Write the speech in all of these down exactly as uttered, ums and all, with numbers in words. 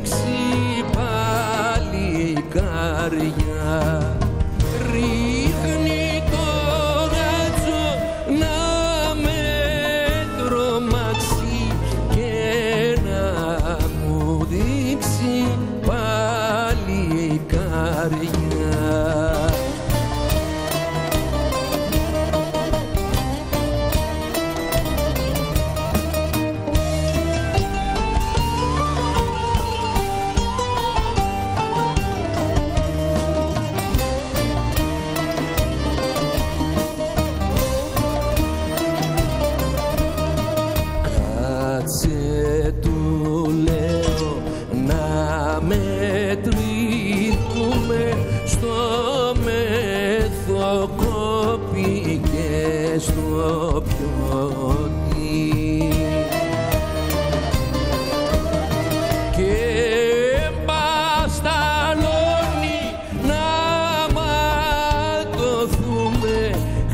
δείξει πάλι η καρδιά. Ρίχνει το ράτσο να με τρομάξει και να μου δείξει πάλι η καρδιά. Κάτσε του λέω να μετρηθούμε στο μεθοκόπι και στο πιωτή και μπασταλώνει να ματωθούμε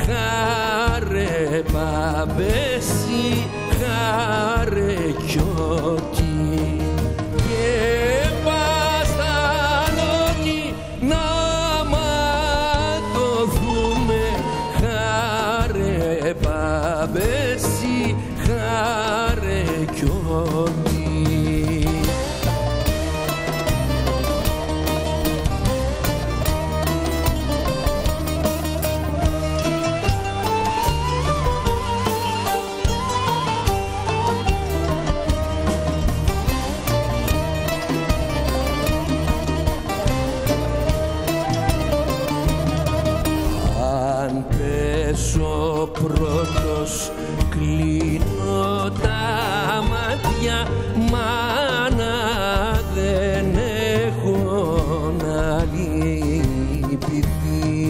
χάρε παπέσει χάρε κιότι και μπασταλώνει να ματωθούμε χάρε παπέσει χάρε κιότι. Αν πέσω πρώτος κλείνω τα μάτια, μάνα δεν έχω να λυπηθεί.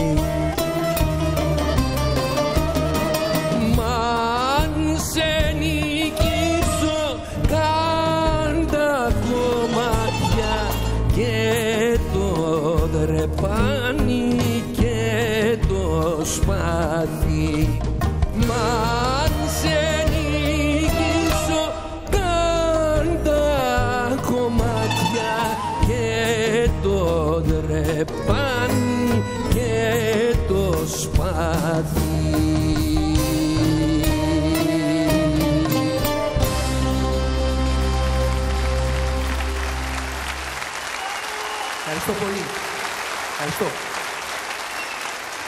Μ' αν σε νικήσω κάν τα κομμάτια και το δρεπάνι και το σπάθι. Μ' αν σε νικήσω κάν τα κομμάτια και το δρεπάνι και το σπάθι. Ευχαριστώ πολύ. Ευχαριστώ.